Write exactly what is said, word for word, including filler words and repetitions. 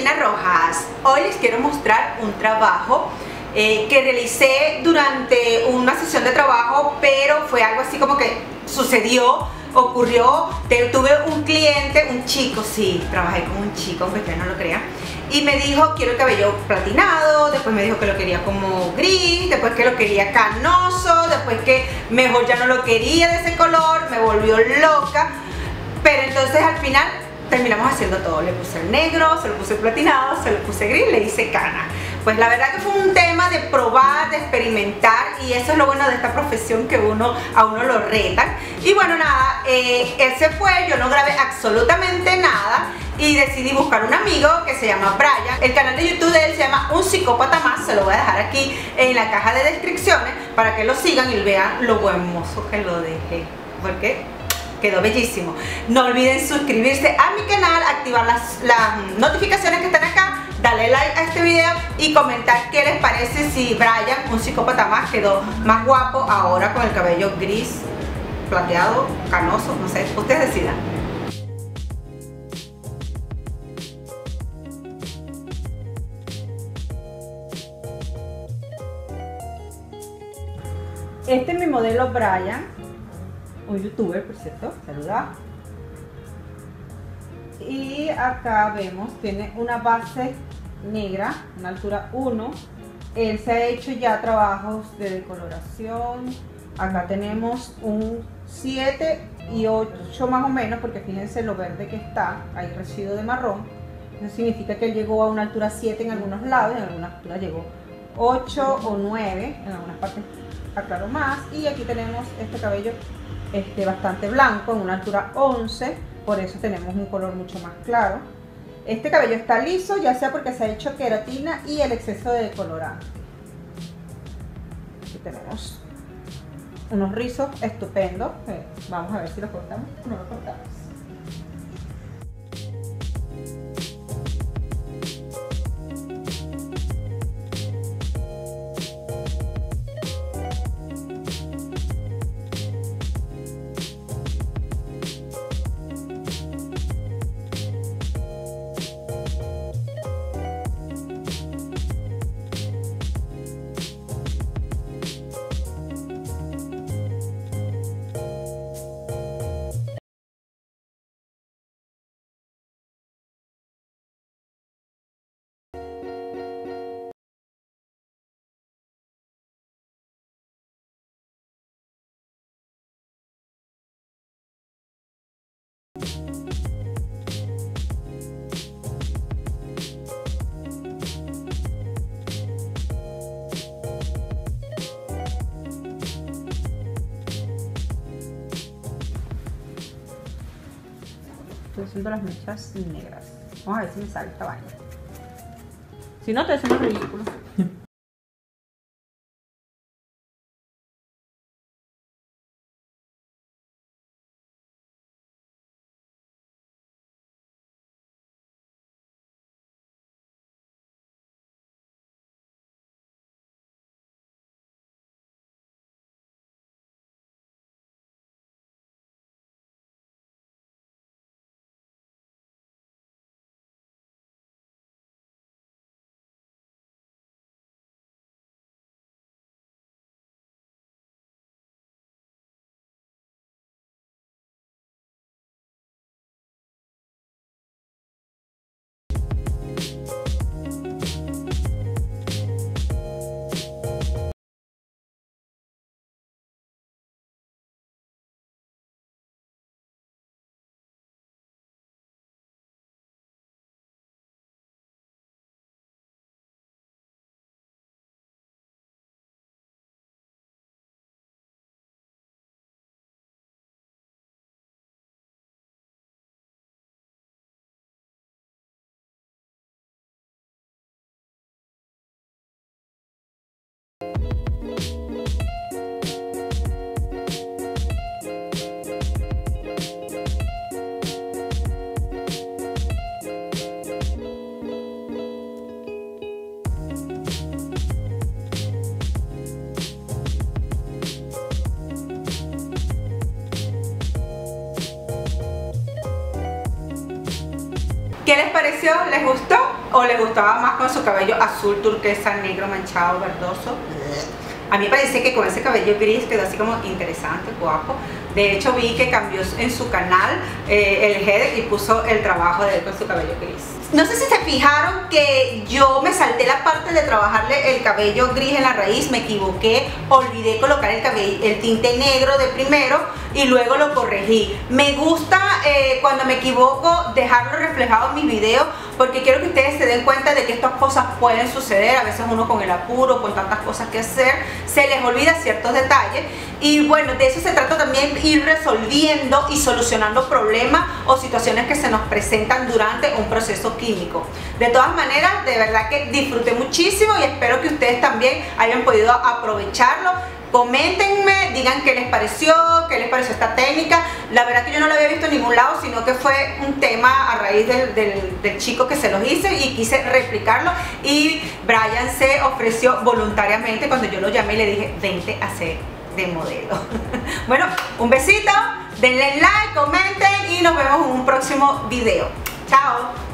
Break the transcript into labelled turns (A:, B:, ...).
A: Carolina Rojas. Hoy les quiero mostrar un trabajo eh, que realicé durante una sesión de trabajo, pero fue algo así como que sucedió, ocurrió. Tuve un cliente, un chico, sí, trabajé con un chico, aunque ustedes no lo crean, y me dijo quiero el cabello platinado, después me dijo que lo quería como gris, después que lo quería canoso, después que mejor ya no lo quería de ese color, me volvió loca. Pero entonces al final terminamos haciendo todo, le puse el negro, se lo puse platinado, se lo puse gris, le hice cana. Pues la verdad que fue un tema de probar, de experimentar, y eso es lo bueno de esta profesión, que uno a uno lo retan. Y bueno, nada, eh, él se fue, yo no grabé absolutamente nada y decidí buscar un amigo que se llama Brian. El canal de YouTube de él se llama Un Psicópata Más, se lo voy a dejar aquí en la caja de descripciones para que lo sigan y vean lo buen mozo que lo dejé, porque quedó bellísimo. No olviden suscribirse a mi canal, activar las, las notificaciones que están acá, darle like a este video y comentar qué les parece si Brian, Un Psicópata Más, quedó más guapo ahora con el cabello gris, plateado, canoso, no sé, ustedes decidan. Este es mi modelo Brian, un youtuber, por cierto, saluda. Y acá vemos, tiene una base negra, una altura uno. Él se ha hecho ya trabajos de decoloración. Acá tenemos un siete y ocho más o menos, porque fíjense lo verde que está, hay residuo de marrón. Eso significa que él llegó a una altura siete en algunos lados, en algunas alturas llegó ocho o nueve, en algunas partes aclaro más. Y aquí tenemos este cabello este, bastante blanco, en una altura once, por eso tenemos un color mucho más claro. Este cabello está liso, ya sea porque se ha hecho queratina y el exceso de decolorante. Aquí tenemos unos rizos estupendos, eh, vamos a ver si los cortamos o no los cortamos. Estoy haciendo las mechas negras. Vamos a ver si me sale esta vaina. Si no, te hacemos ridículo. ¿Qué les pareció? ¿Les gustó? ¿O les gustaba más con su cabello azul, turquesa, negro, manchado, verdoso? A mí me parece que con ese cabello gris quedó así como interesante, guapo. De hecho vi que cambió en su canal eh, el head y puso el trabajo de él con su cabello gris. No sé si se fijaron que yo me salté la parte de trabajarle el cabello gris en la raíz, me equivoqué, olvidé colocar el, cabello, el tinte negro de primero y luego lo corregí. Me gusta eh, cuando me equivoco dejarlo reflejado en mis videos porque quiero que ustedes se den cuenta de que estas cosas pueden suceder. A veces uno con el apuro, con tantas cosas que hacer, se les olvida ciertos detalles y bueno, de eso se trata también, ir resolviendo y solucionando problemas o situaciones que se nos presentan durante un proceso químico. De todas maneras, de verdad que disfruté muchísimo y espero que ustedes también hayan podido aprovecharlo. Coméntenme, digan qué les pareció, qué les pareció esta técnica. La verdad que yo no la había visto en ningún lado, sino que fue un tema a raíz del, del, del chico que se los hice y quise replicarlo. Y Brian se ofreció voluntariamente cuando yo lo llamé y le dije, vente a ser de modelo. Bueno, un besito, denle like, comenten y nos vemos en un próximo video. Chao.